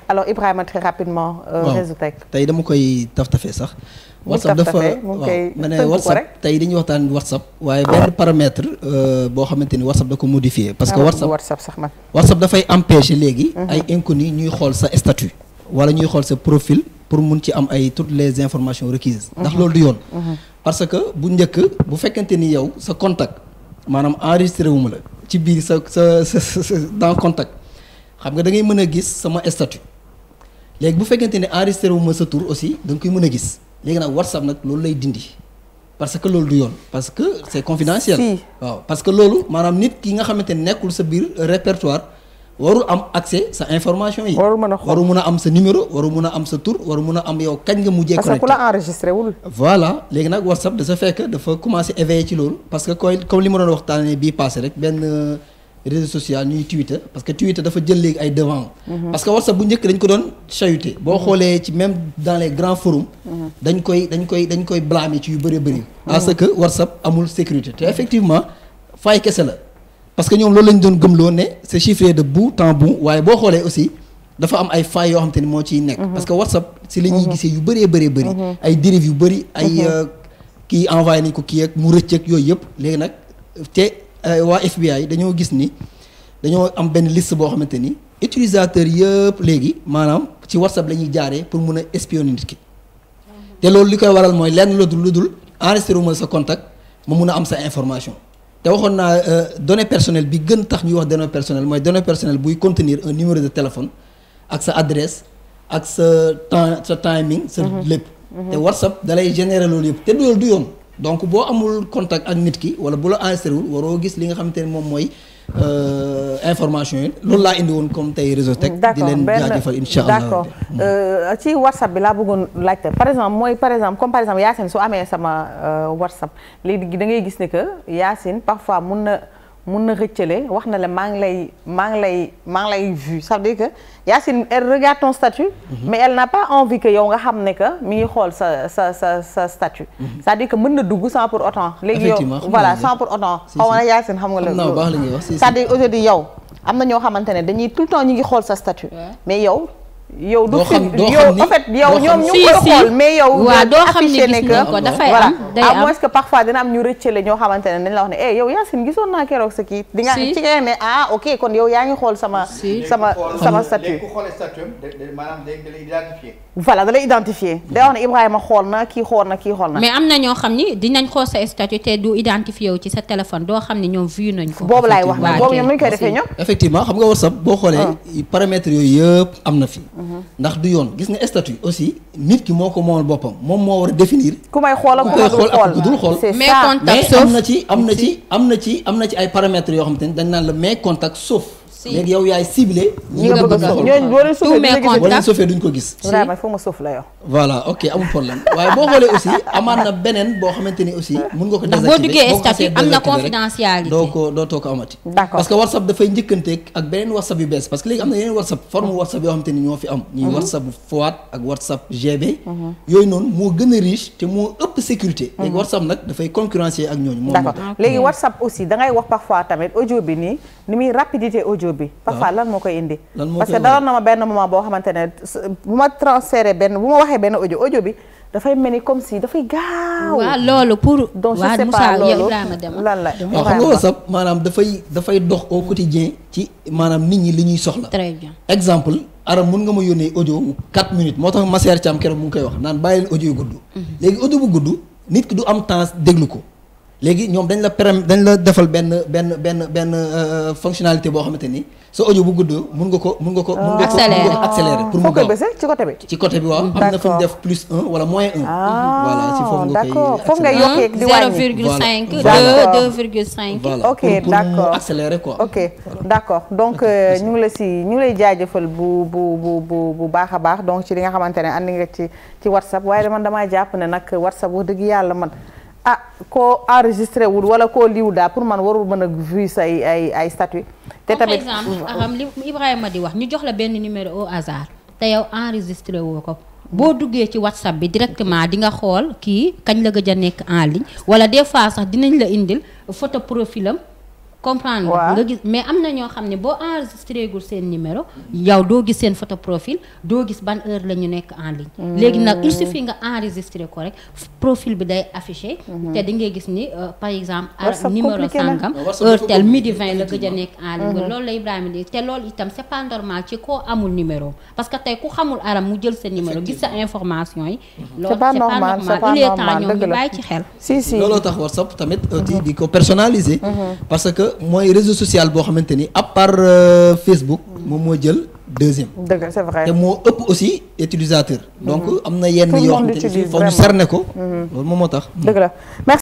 alors Ibrahima très rapidement. Réseautech tey dama koy taf-tafee sax. WhatsApp dafa waaw ma ne WhatsApp tey dañuy waxtaan WhatsApp. waaye benn paramètre boo xamante ni WhatsApp da ko modifié. parce que WhatsApp sax man. WhatsApp dafay empêcher léegi. ay inconnus ñuy xool sa statut. wala ñuy xool sa profil pour mun ci am ay toutes les informations requises. ndax loolu du yoon. parce que bu njëkk bu fekkente ni yow sa contact maanaam enregistré wu ma la ci biir sa dans contact xam nga da ngay mën a gis sama statut léegi bu fekkente ni enregistré wu ma sa tur aussi da nga koy mën a gis. léegi nag WhatsApp nag loolu lay dindi parce que loolu du yoon parce que c'est confidentiel. waaw parce que loolu maanaam nit ki nga xamante ne nekkul sa biir répertoire warul am accès sa information yi. warul mën a am sa numéro warul mën a am sa tur warul mën a am yow kañ nga mujjee. connecté parce que ku la enregistré wul. voilà léegi nag WhatsApp da sa fekk dafa commencé éveiller ci loolu parce que comme li ma doon waxtaanee bii passé rek benn. réseau social ñuy Twitter parce que Twitter dafa jël léegi ay devant parce que WhatsApp bu njëkk dañ ko doon chahuté boo xoolee ci même dans les grands forums dañ koy blâmer ci yu bëri bëri parce que WhatsApp amul sécurité te effectivement faay kese la parce que ñoom loolu lañ doon gëmloo ne c'est chiffré de bout en bout waaye boo xoolee aussi dafa am ay failles yoo xam te ni moo ciy nekk parce que WhatsApp si la ñuy gisee yu bëree bëri ay dérives yu bëri ay kii envoyé nañ ko kii ak mu rëcc ak yooyu yëpp léegi nag te waa FBI dañoo gis ni dañoo am benn liste boo xamante ni utilisateurs yëpp léegi maanaam ci WhatsApp la ñuy jaaree pour mun a espionner nit ki te loolu li koy waral mooy lenn lu dul enregistré wu ma sa contact ma mun a am sa information te waxoon naa données personnelles bi gën tax ñuy wax données personnelles mooy données personnelles buy contenir un numéro de téléphone ak sa adresse ak sa timing sa lépp te WhatsApp da lay générer loolu yëpp te loolu du yoon donc boo amul contact ak nit ki wala bu la enregistré wul waroo gis li nga xamante ne moom mooy information yi loolu laa indi woon comme tey Réseautech di leen jaajëfal incha allah d'accord ci WhatsApp bi laa bëggoon laajte par exemple Yacine su amee sama WhatsApp léegi da ngay gis ne que Yacine parfois mun na rëccale wax na la maa ngi lay vu ça veut dire que Yacine elle regarde ton statut mais elle n'a pas envie que yow nga xam ne que mi ngi xool sa statut c'est-à-dire que mën na dugg sans pour autant léegi yow voilà sans pour autant xaw ma ne Yacine xam nga la c'est-à-dire aujourd'hui yow am na ñoo xamante ne dañuy tout le temps ñu ngi xool sa statut mais yow du fi yow en fait yow ñoom ñu ngi koy xool mais yow doo affiché ne que dafay am day am à moins que parfois dina am ñu rëccale ñoo xamante ne dañ la wax ne yow Yacine gisoon naa keroog sa kii di nga ci nga ne ok kon yow yaa ngi xool sama statut ku xool statut maanaam da lay identifier voilà da lay identifier day wax ne Ibrahima xool na kii xool na mais am na ñoo xam ni dinañ xool sa statut te du identifié wu ci sa téléphone doo xam ne ñoom vu nañ ko boobu laay wax nag boobu ñoom nuñ koy defee ñoom effectivement xam nga WhatsApp boo xoolee paramètres yooyu yëpp am na fi ndax du yoon gis nga statut aussi nit ki moo ko moomal boppam moom moo war a définir ku may xool ak ku dul xool mais contact sauf am na ci ay paramètres yoo xamante ni dañ naan la mais contact sauf léegi yow yaay ciblé ñi nga bëgg a xool ñooñu boo sofee duñ ko gis vraiment foo ma sof la yow voilà ok amul problème waaye boo xoolee aussi amaan na beneen boo xamante ni aussi mun nga ko désactiver boo duggee statut am na confidentialité dootoo ko amati parce que WhatsApp dafay njëkkanteeg ak beneen WhatsApp yu bees parce que léegi am na yeneen WhatsApp forme WhatsApp yoo xamante ni ñoo fi am ñuy WhatsApp FOAT ak WhatsApp GB yooyu noonu moo gën a riche te moo ëpp sécurité léegi WhatsApp nag dafay concurrencier ak ñooñu d'accord léegi WhatsApp aussi da ngay wax parfois tamit audio bi nii ni muy rapidité audio bi parfois lan moo koy indi parce que daloon na ma benn moment boo xamante ne bu ma transféré bu ma waxee benn audio bi dafay mel ni comme si dafay gaaw waaw loolu pour donc je sais pas loolu lan la waaw xam nga WhatsApp maanaam dafay dox au quotidien ci maanaam nit ñi li ñuy soxla très bien exemple aram mun nga ma yónnee audio 4 minutes moo tax Masseer Thiam keroog mu ngi koy wax naan bàyyi leen audio yu gudd léegi audio bu gudd nit ki du am temps déglu ko léegi ñoom dañ la defal benn fonctionnalité boo xamante ni sa audio bu gudd mun nga ko accélérer pour mu gaaw ci côté bi waaw am na fu ñu def plus 1 wala moins 1 voilà ci foofu nga koy foofu ngay yokkee di wàññi 0,5 2,5 voilà ok d'accord pour accélérer quoi ok d'accord donc ñu ngi lay jaajëfal bu baax a baax donc ci li nga xamante ne andi nga ci WhatsApp waaye man damaa jàpp ne nag WhatsApp wax dëgg yàlla man koo enregistré wul wala koo liw daal pour man warul mën a vu say ay statut te tamit par exemple li Ibrahima di wax ñu jox la benn numéro au hasard te yow enregistré woo ko boo duggee ci WhatsApp bi directement di nga xool kii kañ la gëj a nekk en ligne wala des fois sax dinañ la indil photo profilam comprendre Waaw. nga gis mais am na ñoo xam ne boo enregistré gul seen numéro yow doo gis seen photo profil doo gis ban heure la ñu nekk en ligne léegi nag il suffit nga enregistré ko rek profil bi day affiché te di ngay gis ni par exemple WhatsApp numéro compliqué na. sangam WhatsApp heure dafa tel midi compliqué, 20 la gëj a nekk en ligne loolu la Ibrahima di te loolu itam c'est pas normal ci koo amul numéro parce que tey ku xamul aram mu jël sa numéro gis sa information yi loolu c'est pas normal c'est pas il est temps normal ñoom dëgg ñu la bàyyi ci xel si looloo tax WhatsApp tamit aussi di ko personnaliser. parce que mooy réseau social boo xamante ni à part Facebook moom moo jël deuxième. dëgg c'est vrai. te moo ëpp aussi utilisateur. donc am na yenn Tout le yoo monde xamante ni l'utilise foofu ñu vraiment. cerner ko. loolu moom moo tax. dëgg la merci.